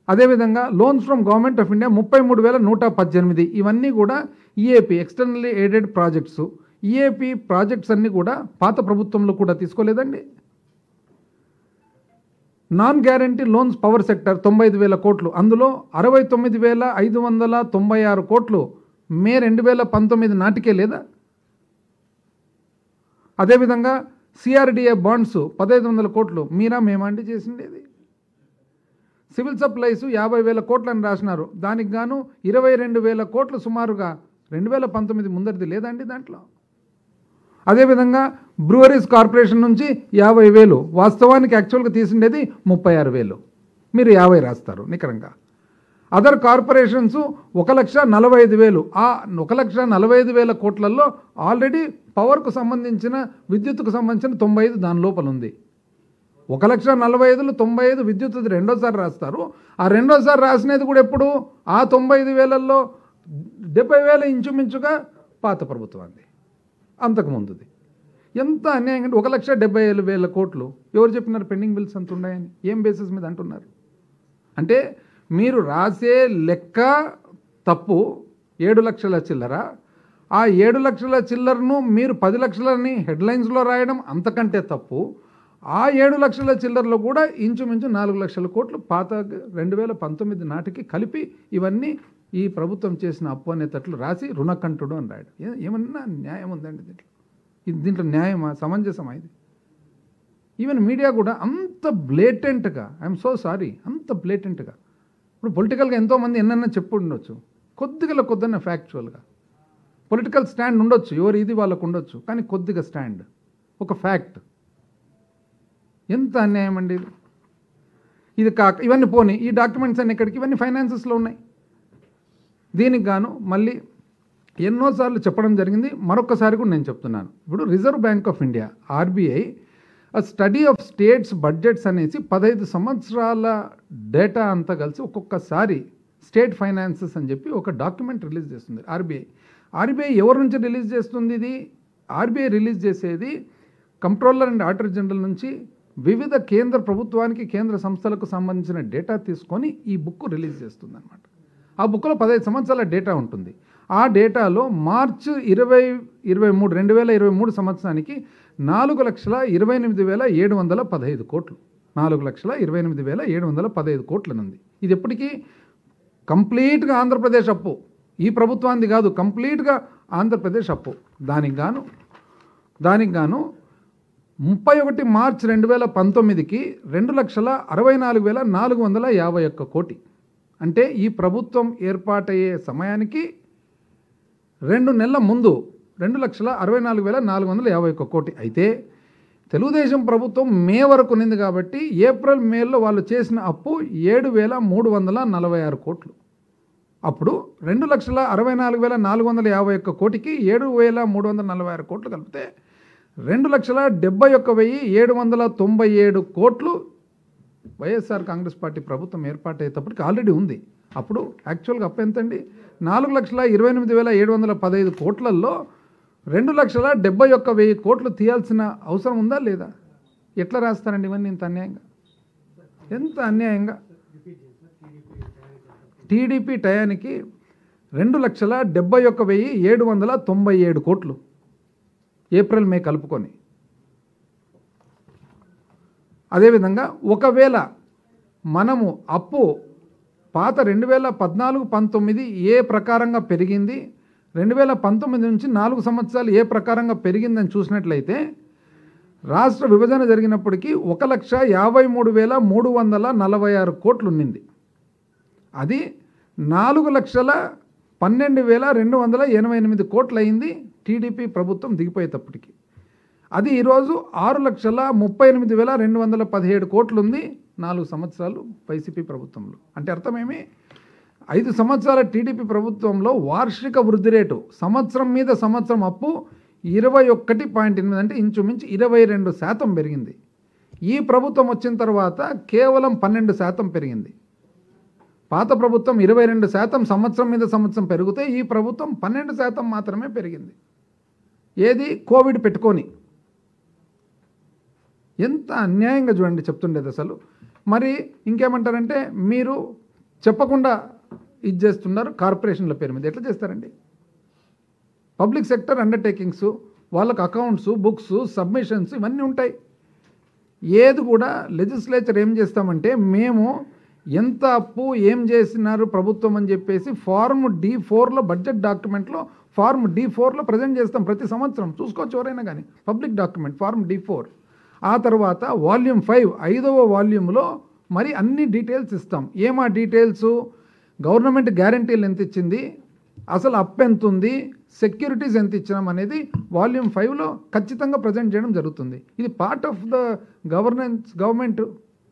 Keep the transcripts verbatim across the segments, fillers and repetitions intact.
అదేవిధంగా loans from government of India ముప్పై మూడు వేల నూట పద్దెనిమిది ఇవన్నీ కూడా EAP externally aided projects. EAP projects అన్నీ కూడా పాత ప్రభుత్వంలో కూడా తీసుకోలేదండి. Non guarantee loans power sector తొంభై ఐదు వేల కోట్లు, అందులో అరవై తొమ్మిది వేల ఐదు వందల తొంభై ఆరు కోట్లు మే రెండు వేల పంతొమ్మిది నాటికే లేదా? అదేవిధంగా సిఆర్డిఏ బాండ్స్ పదహైదు వందల కోట్లు మీరా మేమండి చేసిండేది. సివిల్ సప్లైస్ యాభై వేల కోట్లని రాసినారు, దానికి గాను ఇరవై రెండు వేల కోట్లు సుమారుగా రెండు వేల పంతొమ్మిది ముందరిది లేదండి దాంట్లో. అదేవిధంగా బ్రూవరీస్ కార్పొరేషన్ నుంచి యాభై వేలు, వాస్తవానికి యాక్చువల్గా తీసిండేది ముప్పై ఆరు వేలు, మీరు యాభై రాస్తారు నికరంగా. అదర్ కార్పొరేషన్స్ ఒక లక్ష నలభై ఐదు వేలు, ఆ ఒక లక్ష నలభై ఐదు వేల కోట్లలో ఆల్రెడీ పవర్కు సంబంధించిన విద్యుత్తుకు సంబంధించిన తొంభై ఐదు దాని లోపల ఉంది. ఒక లక్ష నలభై ఐదులు తొంభై ఐదు విద్యుత్ రెండోసారి రాస్తారు. ఆ రెండోసారి రాసినది కూడా ఎప్పుడు? ఆ తొంభై ఐదు వేలల్లో డెబ్బై వేల ఇంచుమించుగా పాత ప్రభుత్వాన్ని, అంతకుముందుది. ఎంత అన్యాయం అంటే ఒక లక్ష డెబ్బై ఏడు వేల కోట్లు ఎవరు చెప్పినారు పెండింగ్ బిల్స్ అంత ఉన్నాయని? ఏం బేసిస్ మీద అంటున్నారు? అంటే మీరు రాసే లెక్క తప్పు. ఏడు లక్షల చిల్లర, ఆ ఏడు లక్షల చిల్లరను మీరు పది లక్షలని హెడ్లైన్స్లో రాయడం అంతకంటే తప్పు. ఆ ఏడు లక్షల చిల్లరలో కూడా ఇంచుమించు నాలుగు లక్షల కోట్లు పాత రెండు వేల పంతొమ్మిది నాటికి కలిపి ఇవన్నీ ఈ ప్రభుత్వం చేసిన అప్పు అనేటట్లు రాసి రుణకంఠుడు అని రాయడం ఏమన్నా న్యాయం ఉందండి దీంట్లో? ఇది దీంట్లో న్యాయమా, సమంజసమా ఇది? ఈవెన్ మీడియా కూడా అంత బ్లేటెంట్గా, ఐఎమ్ సో సారీ, అంత బ్లేటెంట్గా. ఇప్పుడు పొలిటికల్గా ఎంతోమంది ఎన్నన్నా చెప్పు ఉండొచ్చు, కొద్దిగా కొద్దిగా ఫ్యాక్చువల్గా పొలిటికల్ స్టాండ్ ఉండొచ్చు, ఎవరు ఇది వాళ్ళకు ఉండొచ్చు, కానీ కొద్దిగా స్టాండ్, ఒక ఫ్యాక్ట్. ఎంత అన్యాయం అండి ఇది! ఇది కాక ఇవన్నీ పోనీ, ఈ డాక్యుమెంట్స్ అన్ని ఎక్కడికి? ఇవన్నీ ఫైనాన్సెస్లో ఉన్నాయి. దీనికి గాను మళ్ళీ ఎన్నోసార్లు చెప్పడం జరిగింది, మరొకసారి కూడా నేను చెప్తున్నాను. ఇప్పుడు reserve bank of India RBI ఆ స్టడీ ఆఫ్ స్టేట్స్ బడ్జెట్స్ అనేసి పదహైదు సంవత్సరాల డేటా అంతా కలిసి ఒక్కొక్కసారి స్టేట్ ఫైనాన్సెస్ అని చెప్పి ఒక డాక్యుమెంట్ రిలీజ్ చేస్తుంది ఆర్బీఐ. ఆర్బీఐ ఎవరి నుంచి రిలీజ్ చేస్తుంది? ఇది ఆర్బీఐ రిలీజ్ చేసేది కంట్రోలర్ అండ్ ఆడిటర్ జనరల్ నుంచి వివిధ కేంద్ర ప్రభుత్వానికి కేంద్ర సంస్థలకు సంబంధించిన డేటా తీసుకొని ఈ బుక్ రిలీజ్ చేస్తుంది అనమాట. ఆ బుక్లో పదహైదు సంవత్సరాల డేటా ఉంటుంది. ఆ డేటాలో మార్చి ఇరవై ఇరవై మూడు రెండు వేల ఇరవై మూడు సంవత్సరానికి నాలుగు లక్షల ఇరవై ఎనిమిది వేల ఏడు వందల పదహైదు కోట్లు నాలుగు లక్షల ఇరవై ఎనిమిది వేల ఏడు వందల పదహైదు కోట్లనుంది. ఇది ఎప్పటికీ కంప్లీట్గా ఆంధ్రప్రదేశ్ అప్పు, ఈ ప్రభుత్వానికి కాదు, కంప్లీట్గా ఆంధ్రప్రదేశ్ అప్పు. దానికి గాను దానికి గాను ముప్పై ఒకటి మార్చి రెండు వేల పంతొమ్మిదికి రెండు లక్షల అరవై నాలుగు వేల నాలుగు వందల యాభై ఒక్క కోటి. అంటే ఈ ప్రభుత్వం ఏర్పాటయ్యే సమయానికి రెండు నెలల ముందు రెండు లక్షల అరవై నాలుగు వేల నాలుగు వందల యాభై ఒక్క కోటి. అయితే తెలుగుదేశం ప్రభుత్వం మే వరకు ఉంది కాబట్టి ఏప్రిల్ మేలో వాళ్ళు చేసిన అప్పు ఏడు వేల మూడు వందల నలభై ఆరు కోట్లు. అప్పుడు రెండు లక్షల అరవై నాలుగు వేల నాలుగు వందల యాభై ఒక్క కోటికి ఏడు వేల మూడు వందల నలభై ఆరు కోట్లు కలిపితే రెండు లక్షల డెబ్బై ఒక్క వెయ్యి ఏడు వందల తొంభై ఏడు కోట్లు వైఎస్ఆర్ కాంగ్రెస్ పార్టీ ప్రభుత్వం ఏర్పాటయ్యేటప్పటికి ఆల్రెడీ ఉంది. అప్పుడు యాక్చువల్గా అప్పు ఎంతండి? నాలుగు లక్షల ఇరవై ఎనిమిది వేల ఏడు వందల పదహైదు కోట్లలో రెండు లక్షల డెబ్బై ఒక్క వెయ్యి కోట్లు తీయాల్సిన అవసరం ఉందా లేదా? ఎట్లా రాస్తారండి ఇవన్నీ ఇంత అన్యాయంగా? ఎంత అన్యాయంగా! టీడీపీ టయానికి రెండు లక్షల డెబ్బై ఒక్క వెయ్యి ఏడు వందల తొంభై ఏడు కోట్లు ఏప్రిల్ మే కలుపుకొని. అదేవిధంగా ఒకవేళ మనము అప్పు పాత రెండు వేల పద్నాలుగు పంతొమ్మిది ఏ ప్రకారంగా పెరిగింది, రెండు వేల పంతొమ్మిది నుంచి నాలుగు సంవత్సరాలు ఏ ప్రకారంగా పెరిగిందని చూసినట్లయితే రాష్ట్ర విభజన జరిగినప్పటికీ ఒక లక్ష యాభై మూడు వేల మూడు వందల నలభై ఆరు కోట్లు ఉన్నింది. అది నాలుగు లక్షల పన్నెండు వేల రెండు వందల ఎనభై ఎనిమిది కోట్లు అయింది టీడీపీ ప్రభుత్వం దిగిపోయేటప్పటికి. అది ఈరోజు ఆరు లక్షల ముప్పై ఎనిమిది వేల రెండు వందల పదిహేడు కోట్లు ఉంది నాలుగు సంవత్సరాలు వైసీపీ ప్రభుత్వంలో. అంటే అర్థమేమి? ఐదు సంవత్సరాల టీడీపీ ప్రభుత్వంలో వార్షిక వృద్ధి రేటు సంవత్సరం మీద సంవత్సరం అప్పు ఇరవై ఒకటి పాయింట్ ఎనిమిది అంటే ఇంచుమించు ఇరవై రెండు శాతం పెరిగింది. ఈ ప్రభుత్వం వచ్చిన తర్వాత కేవలం పన్నెండు శాతం పెరిగింది. పాత ప్రభుత్వం ఇరవై రెండు శాతం సంవత్సరం మీద సంవత్సరం పెరిగితే ఈ ప్రభుత్వం పన్నెండు శాతం మాత్రమే పెరిగింది. ఏది? కోవిడ్ పెట్టుకొని. ఎంత అన్యాయంగా చూడండి చెప్తుండేది అసలు. మరి ఇంకేమంటారంటే మీరు చెప్పకుండా ఇది చేస్తున్నారు కార్పొరేషన్ల పేరు మీద. ఎట్లా చేస్తారండి? పబ్లిక్ సెక్టర్ అండర్టేకింగ్స్, వాళ్ళకు అకౌంట్స్, బుక్స్, సబ్మిషన్స్ ఇవన్నీ ఉంటాయి. ఏది కూడా లెజిస్లేచర్ ఏం చేస్తామంటే మేము ఎంత అప్పు ఏం చేసినారు ప్రభుత్వం అని చెప్పేసి ఫార్మ్ డి ఫోర్లో బడ్జెట్ డాక్యుమెంట్లో ఫార్మ్ డి ఫోర్లో ప్రజెంట్ చేస్తాం ప్రతి సంవత్సరం. చూసుకోవచ్చు ఎవరైనా కానీ public document form D four. ఆ తర్వాత వాల్యూమ్ ఫైవ్ ఐదవ వాల్యూమ్లో మరి అన్ని డీటెయిల్స్ ఇస్తాం. ఏమా డీటెయిల్స్? గవర్నమెంట్ గ్యారంటీలు ఎంత ఇచ్చింది, అసలు అప్ ఎంత ఉంది, సెక్యూరిటీస్ ఎంత ఇచ్చినాం అనేది వాల్యూమ్ ఫైవ్లో ఖచ్చితంగా ప్రజెంట్ చేయడం జరుగుతుంది. ఇది part of the governance government.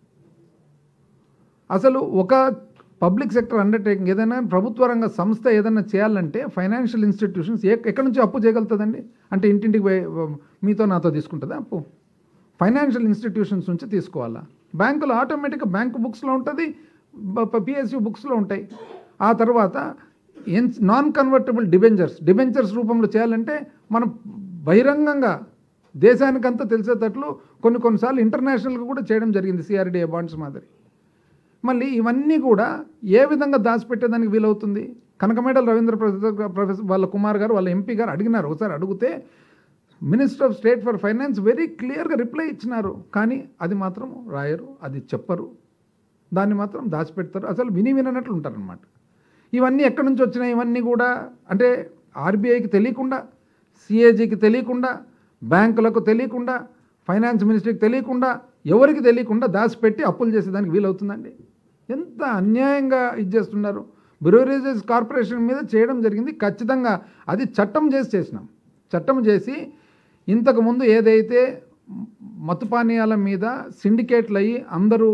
అసలు ఒక పబ్లిక్ సెక్టర్ అండర్టేకింగ్ ఏదైనా ప్రభుత్వ రంగ సంస్థ ఏదైనా చేయాలంటే ఫైనాన్షియల్ ఇన్స్టిట్యూషన్స్ ఏ ఎక్కడి నుంచి అప్పు చేయగలుగుతుందండి? అంటే ఇంటింటికి మీతో నాతో తీసుకుంటుందా అప్పు? ఫైనాన్షియల్ ఇన్స్టిట్యూషన్స్ నుంచి తీసుకోవాలా? బ్యాంకులో ఆటోమేటిక్గా బ్యాంకు బుక్స్లో ఉంటుంది, పిఎస్యూ బుక్స్లో ఉంటాయి. ఆ తర్వాత N non convertible debentures debentures రూపంలో చేయాలంటే మనం బహిరంగంగా దేశానికంతా తెలిసేటట్లు కొన్ని కొన్నిసార్లు ఇంటర్నేషనల్గా కూడా చేయడం జరిగింది సిఆర్డిఏ బాండ్స్ మాదిరి. మళ్ళీ ఇవన్నీ కూడా ఏ విధంగా దాచిపెట్టేదానికి వీలవుతుంది? కనకమేడల రవీంద్ర ప్రొఫెసర్ వాళ్ళ కుమార్ గారు వాళ్ళ ఎంపీ గారు అడిగినారు. ఒకసారి అడిగితే minister of state for finance very క్లియర్గా రిప్లై ఇచ్చినారు. కానీ అది మాత్రం రాయరు, అది చెప్పరు, దాన్ని మాత్రం దాచిపెడతారు. అసలు విని వినట్లు ఉంటారనమాట. ఇవన్నీ ఎక్కడి నుంచి వచ్చినాయి? ఇవన్నీ కూడా అంటే ఆర్బీఐకి తెలియకుండా, సిఏజీకి తెలియకుండా, బ్యాంకులకు తెలియకుండా, ఫైనాన్స్ మినిస్ట్రీకి తెలియకుండా, ఎవరికి తెలియకుండా దాచిపెట్టి అప్పులు చేసేదానికి వీలవుతుందండి? ఎంత అన్యాయంగా ఇది చేస్తున్నారు. బ్రూవరీస్ కార్పొరేషన్ మీద చేయడం జరిగింది. ఖచ్చితంగా అది చట్టం చేసి చేసినాం. చట్టం చేసి ఇంతకుముందు ఏదైతే మత్తుపానీయాల మీద సిండికేట్లు అయ్యి అందరూ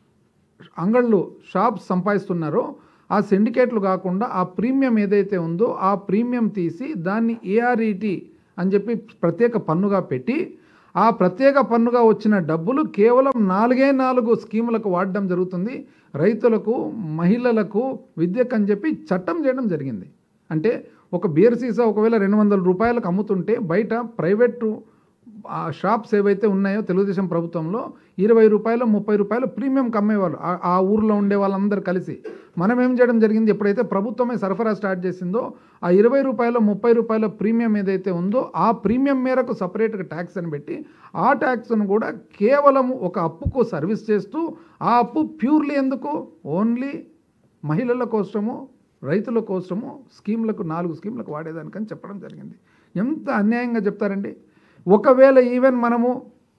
అంగళ్ళు షాప్స్ సంపాదిస్తున్నారో ఆ సిండికేట్లు కాకుండా ఆ ప్రీమియం ఏదైతే ఉందో ఆ ప్రీమియం తీసి దాన్ని ఏఆర్ఈటీ అని చెప్పి ప్రత్యేక పన్నుగా పెట్టి ఆ ప్రత్యేక పన్నుగా వచ్చిన డబ్బులు కేవలం నాలుగే నాలుగు స్కీములకు వాడడం జరుగుతుంది. రైతులకు, మహిళలకు, విద్యకు అని చెప్పి చట్టం చేయడం జరిగింది. అంటే ఒక బీర్ సీసా ఒకవేళ రెండు వందల రూపాయలకు అమ్ముతుంటే బయట ప్రైవేటు షాప్స్ ఏవైతే ఉన్నాయో తెలుగుదేశం ప్రభుత్వంలో ఇరవై రూపాయలు ముప్పై రూపాయలు ప్రీమియంకి అమ్మేవాళ్ళు ఆ ఊర్లో ఉండే వాళ్ళందరూ కలిసి. మనం ఏం చేయడం జరిగింది, ఎప్పుడైతే ప్రభుత్వమే సరఫరా స్టార్ట్ చేసిందో ఆ ఇరవై రూపాయలు ముప్పై రూపాయల ప్రీమియం ఏదైతే ఉందో ఆ ప్రీమియం మేరకు సపరేట్గా ట్యాక్స్ అని పెట్టి ఆ ట్యాక్స్ను కూడా కేవలం ఒక అప్పుకు సర్వీస్ చేస్తూ ఆ అప్పు ప్యూర్లీ ఎందుకు ఓన్లీ మహిళల కోసము, రైతుల కోసము స్కీమ్లకు నాలుగు స్కీమ్లకు వాడేదానికని చెప్పడం జరిగింది. ఎంత అన్యాయంగా చెప్తారండి. ఒకవేళ ఈవెన్ మనము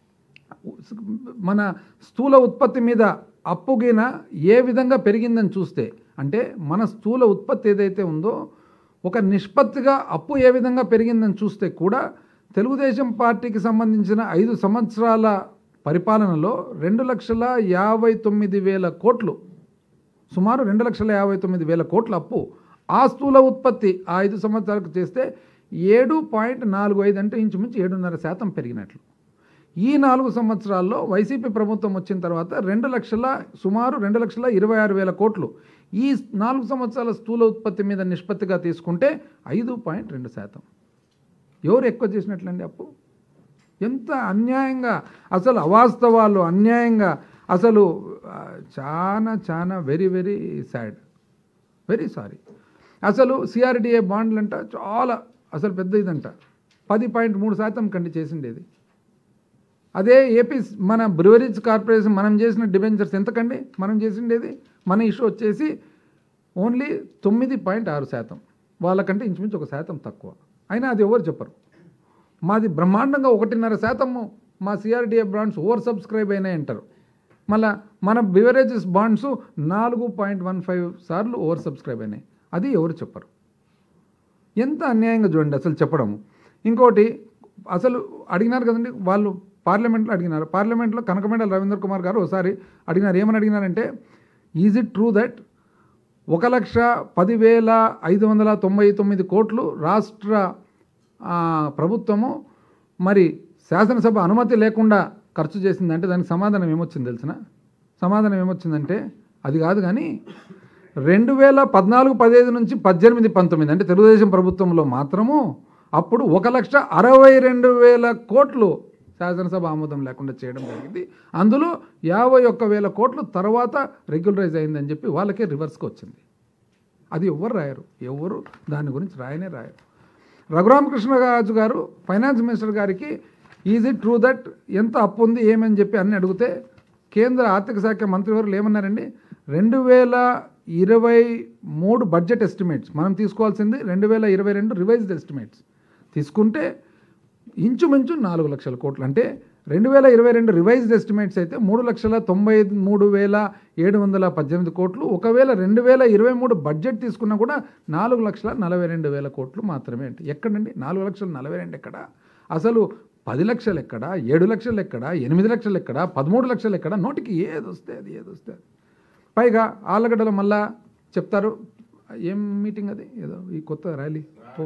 మన స్థూల ఉత్పత్తి మీద అప్పుగిన ఏ విధంగా పెరిగిందని చూస్తే అంటే మన స్థూల ఉత్పత్తి ఏదైతే ఉందో ఒక నిష్పత్తిగా అప్పు ఏ విధంగా పెరిగిందని చూస్తే కూడా తెలుగుదేశం పార్టీకి సంబంధించిన ఐదు సంవత్సరాల పరిపాలనలో రెండు లక్షల యాభై తొమ్మిది వేల కోట్లు సుమారు రెండు లక్షల యాభై తొమ్మిది వేల కోట్ల అప్పు ఆ స్థూల ఉత్పత్తి ఆ ఐదు సంవత్సరాలకు చేస్తే ఏడు పాయింట్ నాలుగు ఐదు అంటే ఇంచుమించు ఏడున్నర శాతం పెరిగినట్లు. ఈ నాలుగు సంవత్సరాల్లో వైసీపీ ప్రభుత్వం వచ్చిన తర్వాత రెండు లక్షల సుమారు రెండు లక్షల ఇరవై ఆరు వేల కోట్లు ఈ నాలుగు సంవత్సరాల స్థూల ఉత్పత్తి మీద నిష్పత్తిగా తీసుకుంటే ఐదు పాయింట్ రెండు శాతం. ఎవరు ఎక్కువ చేసినట్లండి అప్పు? ఎంత అన్యాయంగా, అసలు అవాస్తవాలు, అన్యాయంగా, అసలు చాలా చాలా very very sad, very sorry. అసలు సిఆర్డిఏ బాండ్లు అంట చాలా అసలు పెద్ద ఇదంట పది పాయింట్ మూడు శాతం కంటే చేసిండేది. అదే ఏపీ మన బ్రూవరీస్ కార్పొరేషన్ మనం చేసిన డిబెంచర్స్ ఎంతకండి మనం చేసిండేది? మన ఇష్యూ వచ్చేసి ఓన్లీ తొమ్మిది పాయింట్ ఆరు శాతం, వాళ్ళకంటే ఇంచుమించు ఒక శాతం తక్కువ. అయినా అది ఎవరు చెప్పరు. మాది బ్రహ్మాండంగా ఒకటిన్నర శాతము మా సిఆర్డిఏ బాండ్స్ ఓవర్ సబ్స్క్రైబ్ అయినాయి అంటారు. మళ్ళా మన బివరేజెస్ బాండ్స్ నాలుగు పాయింట్ వన్ ఫైవ్ సార్లు ఓవర్ సబ్స్క్రైబ్ అయినాయి. అది ఎవరు చెప్పరు. ఎంత అన్యాయంగా చూడండి అసలు చెప్పడము. ఇంకోటి అసలు అడిగినారు కదండి వాళ్ళు పార్లమెంట్లో అడిగినారు. పార్లమెంట్లో కనకమేడల రవీంద్ర కుమార్ గారు ఒకసారి అడిగినారు. ఏమని అడిగినారంటే ఈజ్ ఇట్ ట్రూ దట్ ఒక లక్ష పదివేల ఐదు వందల తొంభై తొమ్మిది కోట్లు రాష్ట్ర ప్రభుత్వము మరి శాసనసభ అనుమతి లేకుండా ఖర్చు చేసిందంటే దానికి సమాధానం ఏమొచ్చింది తెలిసిన? సమాధానం ఏమొచ్చిందంటే అది కాదు కానీ రెండు వేల పద్నాలుగు పదిహేను నుంచి పద్దెనిమిది పంతొమ్మిది అంటే తెలుగుదేశం ప్రభుత్వంలో మాత్రము అప్పుడు ఒక లక్ష అరవై రెండు వేల కోట్లు శాసనసభ ఆమోదం లేకుండా చేయడం జరిగింది. అందులో యాభై ఒక్క వేల కోట్లు తర్వాత రెగ్యులరైజ్ అయిందని చెప్పి వాళ్ళకే రివర్స్కి వచ్చింది. అది ఎవరు రాయరు, ఎవరు దాని గురించి రాయనే రాయరు. రఘురామకృష్ణరాజు గారు ఫైనాన్స్ మినిస్టర్ గారికి ఈజ్ ఇట్ ట్రూ దట్ ఎంత అప్పు ఉంది ఏమని చెప్పి అన్ని అడిగితే కేంద్ర ఆర్థిక శాఖ మంత్రివర్యులు ఏమన్నారండి, రెండు వేల ఇరవై మూడు బడ్జెట్ ఎస్టిమేట్స్ మనం తీసుకోవాల్సింది రెండు వేల ఇరవై రెండు రివైజ్డ్ ఎస్టిమేట్స్ తీసుకుంటే ఇంచుమించు నాలుగు లక్షల కోట్లు, అంటే రెండు వేల ఇరవై రెండు రివైజ్డ్ ఎస్టిమేట్స్ అయితే మూడు లక్షల తొంభై మూడు వేల ఏడు వందల పద్దెనిమిది కోట్లు, ఒకవేళ రెండు వేల ఇరవై మూడు బడ్జెట్ తీసుకున్నా కూడా నాలుగు లక్షల నలభై రెండు వేల కోట్లు మాత్రమే. అంటే ఎక్కడండి నాలుగు లక్షల నలభై రెండు ఎక్కడ, అసలు పది లక్షలు ఎక్కడ, ఏడు లక్షలు ఎక్కడ, ఎనిమిది లక్షలు ఎక్కడ, పదమూడు లక్షలు ఎక్కడ, నోటికి ఏది వస్తే అది ఏది వస్తే అది. పైగా ఆళ్ళగడ్డలో మళ్ళా చెప్తారు, ఏం మీటింగ్ అది ఏదో ఈ కొత్త ర్యాలీ ఓ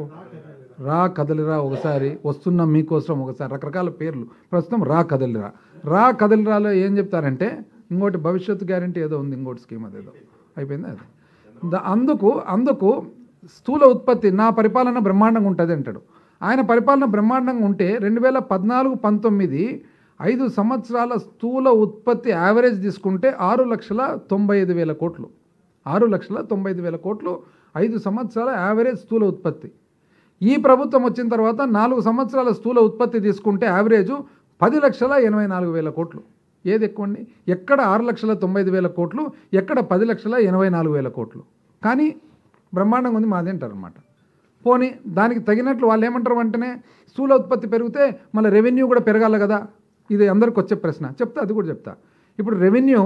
రా కదలిరా ఒకసారి వస్తున్నాం మీకోసం ఒకసారి, రకరకాల పేర్లు ప్రస్తుతం రా కదలిరా. రా కదలిరాలో ఏం చెప్తారంటే ఇంకోటి భవిష్యత్తు గ్యారంటీ ఏదో ఉంది, ఇంకోటి స్కీమ్ అదేదో అయిపోయింది అది. అందుకు అందుకు స్థూల ఉత్పత్తి నా పరిపాలన బ్రహ్మాండంగా ఉంటుంది అంటాడు. ఆయన పరిపాలన బ్రహ్మాండంగా ఉంటే రెండు వేల పద్నాలుగు పంతొమ్మిది ఐదు సంవత్సరాల స్థూల ఉత్పత్తి యావరేజ్ తీసుకుంటే ఆరు లక్షల తొంభై ఐదు వేల కోట్లు ఆరు లక్షల తొంభై ఐదు వేల కోట్లు ఐదు సంవత్సరాల యావరేజ్ స్థూల ఉత్పత్తి. ఈ ప్రభుత్వం వచ్చిన తర్వాత నాలుగు సంవత్సరాల స్థూల ఉత్పత్తి తీసుకుంటే యావరేజు పది లక్షల ఎనభై నాలుగు వేల కోట్లు. ఏది ఎక్కువ అండి, ఎక్కడ ఆరు లక్షల తొంభై ఐదు వేల కోట్లు, ఎక్కడ పది లక్షల ఎనభై నాలుగు వేల కోట్లు. కానీ బ్రహ్మాండంగా ఉంది మాది అంటారు అనమాట. పోనీ దానికి తగినట్లు వాళ్ళు ఏమంటారు వెంటనే స్థూల ఉత్పత్తి పెరిగితే మళ్ళీ రెవెన్యూ కూడా పెరగాలి కదా, ఇది అందరికి వచ్చే ప్రశ్న. చెప్తా అది కూడా చెప్తా. ఇప్పుడు రెవెన్యూ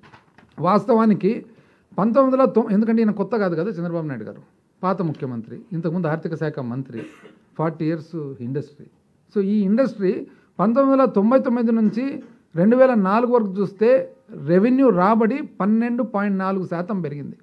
వాస్తవానికి పంతొమ్మిది వందల తొ ఎందుకంటే ఈయన కొత్త కాదు కదా చంద్రబాబు నాయుడు గారు, పాత ముఖ్యమంత్రి, ఇంతకుముందు ఆర్థిక శాఖ మంత్రి, ఫార్టీ ఇయర్స్ ఇండస్ట్రీ. సో ఈ ఇండస్ట్రీ పంతొమ్మిది వందల తొంభై తొమ్మిది నుంచి రెండు వేల నాలుగు వరకు చూస్తే రెవెన్యూ రాబడి పన్నెండు పాయింట్ నాలుగు శాతం పెరిగింది.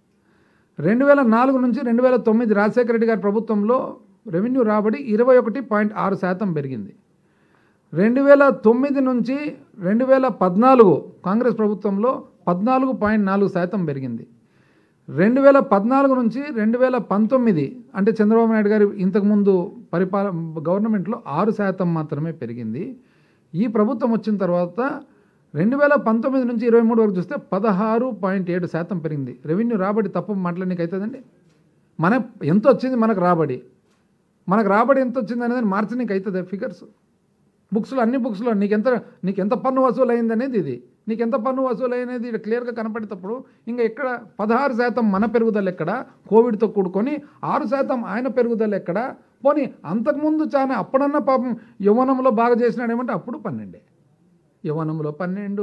రెండు వేల నాలుగు నుంచి రెండు వేల తొమ్మిది రాజశేఖర రెడ్డి గారి ప్రభుత్వంలో రెవెన్యూ రాబడి ఇరవై ఒకటి పాయింట్ ఆరు శాతం పెరిగింది. రెండు వేల తొమ్మిది నుంచి రెండు వేల పద్నాలుగు కాంగ్రెస్ ప్రభుత్వంలో పద్నాలుగు పాయింట్ నాలుగు శాతం పెరిగింది. రెండు వేల పద్నాలుగు నుంచి రెండు వేల పంతొమ్మిది అంటే చంద్రబాబు నాయుడు గారి ఇంతకుముందు పరిపాలన గవర్నమెంట్లో ఆరు శాతం మాత్రమే పెరిగింది. ఈ ప్రభుత్వం వచ్చిన తర్వాత రెండు వేల పంతొమ్మిది నుంచి ఇరవై మూడు వరకు చూస్తే పదహారు పాయింట్ ఏడు శాతం పెరిగింది. రెవెన్యూ రాబడి తప్ప మాట్లాడడానికి అవుతుందండి. మన ఎంత వచ్చింది మనకు రాబడి, మనకు రాబడి ఎంత వచ్చింది అనేది మార్చడానికి అవుతుంది ఫిగర్స్. బుక్స్లో అన్ని బుక్స్లో నీకెంత నీకెంత పన్ను వసూలు అయింది అనేది ఇది, నీకెంత పన్ను వసూలు అనేది ఇక్కడ క్లియర్గా కనపడేటప్పుడు ఇంకా ఎక్కడ పదహారు శాతం మన పెరుగుదల ఎక్కడ, కోవిడ్తో కూడుకొని ఆరు శాతం ఆయన పెరుగుదల ఎక్కడ. పోనీ అంతకుముందు చాలా అప్పుడన్నా పాపం యవ్వనంలో బాగా చేసినాడు ఏమంటే అప్పుడు పన్నెండే, యవ్వనంలో పన్నెండు,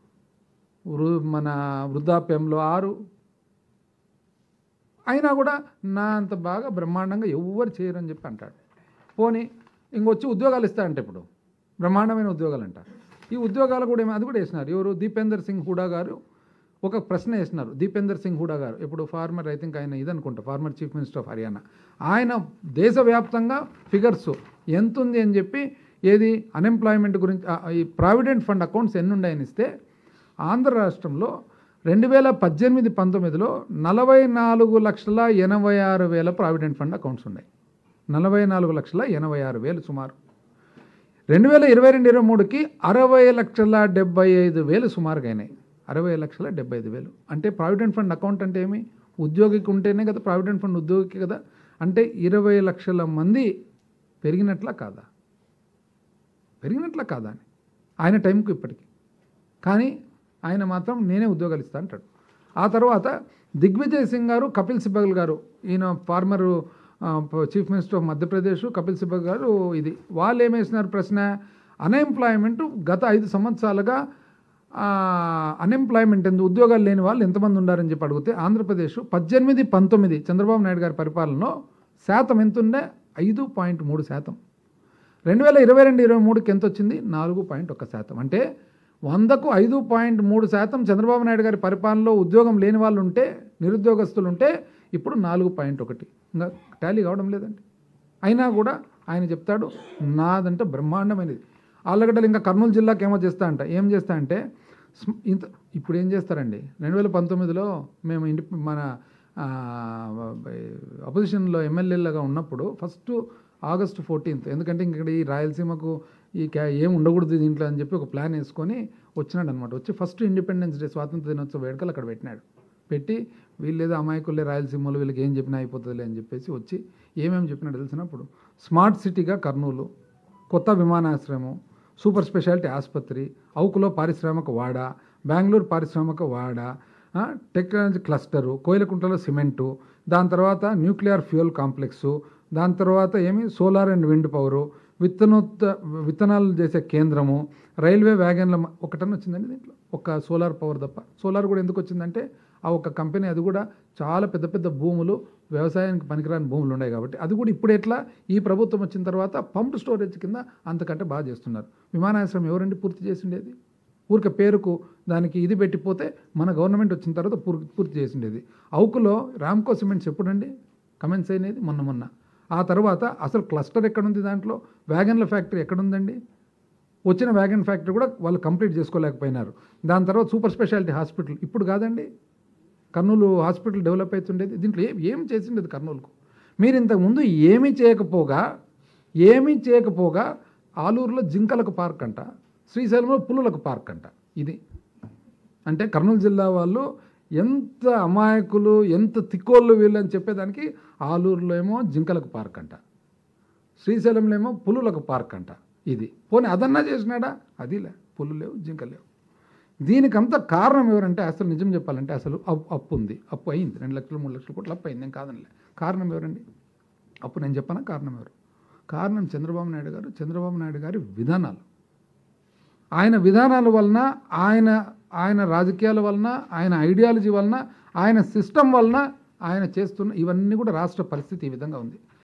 వృ మన వృద్ధాప్యంలో ఆరు, అయినా కూడా నా అంత బాగా బ్రహ్మాండంగా ఎవ్వరు చేయరని చెప్పి అంటాడు. పోనీ ఇంకొచ్చి ఉద్యోగాలు ఇస్తా అంటే ఇప్పుడు బ్రహ్మాండమైన ఉద్యోగాలు అంట. ఈ ఉద్యోగాలు కూడా ఏమో అది కూడా వేసినారు. ఎవరు దీపేందర్ సింగ్ హూడా గారు ఒక ప్రశ్న వేసినారు. దీపేందర్ సింగ్ హూడా గారు ఇప్పుడు ఫార్మర్, ఐ థింక్ ఆయన ఇదనుకుంటా former chief minister of Haryana. ఆయన దేశవ్యాప్తంగా ఫిగర్స్ ఎంత ఉంది అని చెప్పి ఏది అన్ఎంప్లాయ్మెంట్ గురించి ఈ ప్రావిడెంట్ ఫండ్ అకౌంట్స్ ఎన్ని ఉన్నాయని ఇస్తే ఆంధ్ర రాష్ట్రంలో రెండు వేల పద్దెనిమిది పంతొమ్మిదిలో నలభై నాలుగు లక్షల ఎనభై ఆరు వేల ప్రావిడెంట్ ఫండ్ అకౌంట్స్ ఉన్నాయి. నలభై నాలుగు లక్షల ఎనభై ఆరు వేలు సుమారు. రెండు వేల ఇరవై రెండు ఇరవై మూడుకి అరవై లక్షల డెబ్బై ఐదు వేలు సుమారుగా అయినాయి. అరవై లక్షల డెబ్బై ఐదు వేలు అంటే ప్రావిడెంట్ ఫండ్ అకౌంట్ అంటే ఏమి, ఉద్యోగికి ఉంటేనే కదా ప్రావిడెంట్ ఫండ్ ఉద్యోగికి కదా. అంటే ఇరవై లక్షల మంది పెరిగినట్లా కాదా, పెరిగినట్లా కాదా అని ఆయన టైంకు ఇప్పటికి. కానీ ఆయన మాత్రం నేనే ఉద్యోగాలు ఇస్తా అంటాడు. ఆ తర్వాత దిగ్విజయ్ సింగ్ గారు, కపిల్ సిబ్బల్ గారు, ఈయన former chief minister of Madhya Pradesh Kapil Sibal గారు, ఇది వాళ్ళు ఏమేసినారు ప్రశ్న, అన్ఎంప్లాయ్మెంట్ గత ఐదు సంవత్సరాలుగా అన్ఎంప్లాయ్మెంట్ ఎందుకు ఉద్యోగాలు లేని వాళ్ళు ఎంతమంది ఉన్నారని చెప్పి అడిగితే ఆంధ్రప్రదేశ్ పద్దెనిమిది పంతొమ్మిది చంద్రబాబు నాయుడు గారి పరిపాలనలో శాతం ఎంత ఉండే, ఐదు పాయింట్ మూడు శాతం. రెండు వేల ఇరవై రెండు ఇరవై మూడుకి ఎంత వచ్చింది, నాలుగు పాయింట్ ఒక శాతం. అంటే వందకు ఐదు పాయింట్ మూడు శాతం చంద్రబాబు నాయుడు గారి పరిపాలనలో ఉద్యోగం లేని వాళ్ళు ఉంటే, నిరుద్యోగస్తులు ఉంటే, ఇప్పుడు నాలుగు పాయింట్ ఒకటి ఇంకా టాలీ కావడం లేదండి. అయినా కూడా ఆయన చెప్తాడు నాదంటే బ్రహ్మాండమైనది. ఆళ్ళగడ్డలు ఇంకా కర్నూలు జిల్లాకి ఏమో చేస్తా అంట. ఏం చేస్తా అంటే ఇంత ఇప్పుడు ఏం చేస్తారండి, రెండు వేల పంతొమ్మిదిలో మేము ఇంటి మన అపోజిషన్లో ఎమ్మెల్యేలుగా ఉన్నప్పుడు ఫస్ట్ ఆగస్టు ఫోర్టీన్త్ ఎందుకంటే ఇక్కడ ఈ రాయలసీమకు ఈ క్యా ఏం ఉండకూడదు దీంట్లో అని చెప్పి ఒక ప్లాన్ వేసుకొని వచ్చినాడు అనమాట. వచ్చి ఫస్ట్ ఇండిపెండెన్స్ డే స్వాతంత్ర దినోత్సవ వేడుకలు అక్కడ పెట్టినాడు. పెట్టి వీళ్ళేదో అమాయకులే రాయలసీమలో వీళ్ళకి ఏం చెప్పినా అయిపోతుందిలే అని చెప్పేసి వచ్చి ఏమేమి చెప్పినాడు తెలిసినప్పుడు స్మార్ట్ సిటీగా కర్నూలు, కొత్త విమానాశ్రయము, సూపర్ స్పెషాలిటీ ఆసుపత్రి, అవుకులో పారిశ్రామిక వాడ, బెంగళూరు పారిశ్రామిక వాడ, టెక్నాలజీ క్లస్టరు, కోయిలకుంటలో సిమెంటు, దాని తర్వాత న్యూక్లియర్ ఫ్యూయల్ కాంప్లెక్సు, దాని తర్వాత ఏమి సోలార్ అండ్ విండ్ పవరు, విత్తనోత్త విత్తనాలు చేసే కేంద్రము, రైల్వే వ్యాగన్ల ఒకటని వచ్చిందండి దీంట్లో ఒక సోలార్ పవర్ తప్ప. సోలార్ కూడా ఎందుకు వచ్చిందంటే ఆ ఒక కంపెనీ అది కూడా చాలా పెద్ద పెద్ద భూములు వ్యవసాయానికి పనికిరాని భూములు ఉన్నాయి కాబట్టి అది కూడా ఇప్పుడు ఎట్లా ఈ ప్రభుత్వం వచ్చిన తర్వాత పంప్డ్ స్టోరేజ్ కింద అంతకంటే బాగా చేస్తున్నారు. విమానాశ్రయం ఎవరండి పూర్తి చేసిండేది? ఊరిక పేరుకు దానికి ఇది పెట్టిపోతే మన గవర్నమెంట్ వచ్చిన తర్వాత పూర్తి పూర్తి చేసిండేది. అవుకులో రామ్కో సిమెంట్స్ ఎప్పుడండి కమెంట్స్ అయినది? మొన్న మొన్న. ఆ తర్వాత అసలు క్లస్టర్ ఎక్కడుంది? దాంట్లో వ్యాగన్ల ఫ్యాక్టరీ ఎక్కడుందండి? వచ్చిన వ్యాగన్ ఫ్యాక్టరీ కూడా వాళ్ళు కంప్లీట్ చేసుకోలేకపోయినారు. దాని తర్వాత సూపర్ స్పెషాలిటీ హాస్పిటల్ ఇప్పుడు కాదండి కర్నూలు హాస్పిటల్ డెవలప్ అవుతుండేది. దీంట్లో ఏం ఏం చేసిండేది కర్నూలుకు? మీరు ఇంతకుముందు ఏమీ చేయకపోగా ఏమీ చేయకపోగా ఆలూరులో జింకలకు పార్క్ అంట, శ్రీశైలంలో పులులకు పార్క్ అంట. ఇది అంటే కర్నూలు జిల్లా వాళ్ళు ఎంత అమాయకులు, ఎంత తిక్కోళ్ళు వీళ్ళు అని చెప్పేదానికి ఆలూరులో ఏమో జింకలకు పార్క్ అంట, శ్రీశైలంలో ఏమో పులులకు పార్క్ అంట. ఇది పోనీ అదన్నా చేసినాడా? అదిలే, పులు లేవు, జింకలు లేవు. దీనికంతా కారణం ఎవరంటే అసలు నిజం చెప్పాలంటే అసలు అప్పు ఉంది, అప్పు అయింది, రెండు లక్షలు మూడు లక్షల కోట్లు అప్పు అయింది. నేను కాదనిలే. కారణం ఎవరండి? అప్పు నేను చెప్పానా? కారణం ఎవరు? కారణం చంద్రబాబు నాయుడు గారు. చంద్రబాబు నాయుడు గారి విధానాలు, ఆయన విధానాల వలన, ఆయన ఆయన రాజకీయాల వలన, ఆయన ఐడియాలజీ వలన, ఆయన సిస్టమ్ వలన ఆయన చేస్తున్న ఇవన్నీ కూడా రాష్ట్ర పరిస్థితి ఈ విధంగా ఉంది.